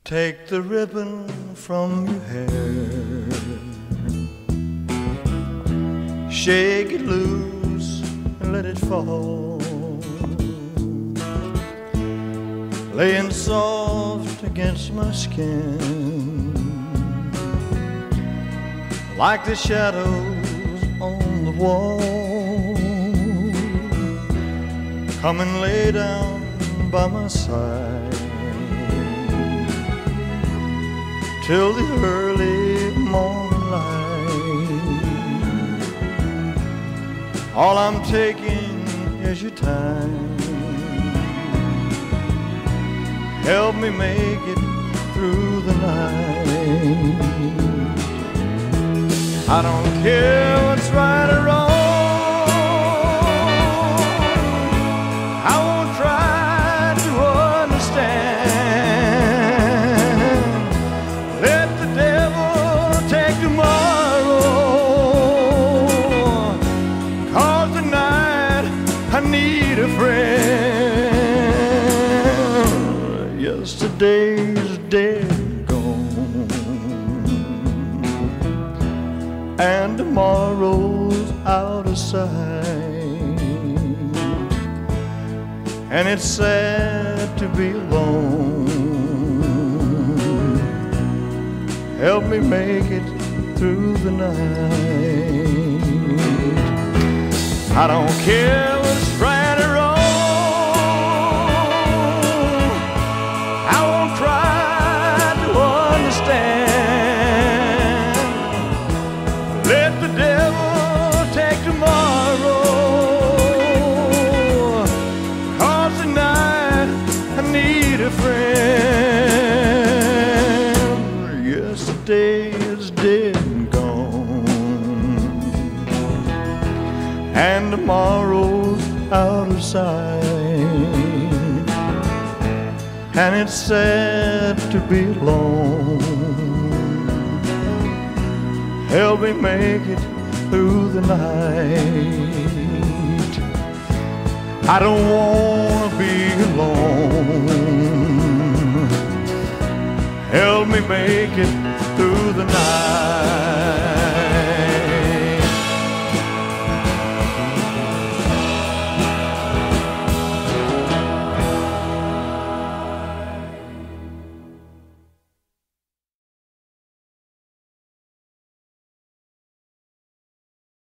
Take the ribbon from your hair, shake it loose and let it fall, laying soft against my skin, like the shadows on the wall. Come and lay down by my side till the early morning light. All I'm taking is your time. Help me make it through the night. I don't care what's right or wrong. I won't try to understand. Let the devil take tomorrow, 'cause tonight I need a friend. Yesterday's dead and gone, and tomorrow's out of sight, and it's sad to be alone. Help me make it through the night. I don't care what's right or wrong. I won't try to understand. Let the devil take tomorrow, 'cause tonight I need a friend. Yesterday is dead and gone, and tomorrow's out of sight, and it's sad to be alone. Help me make it through the night. I don't wanna be alone. Help me make it through the night.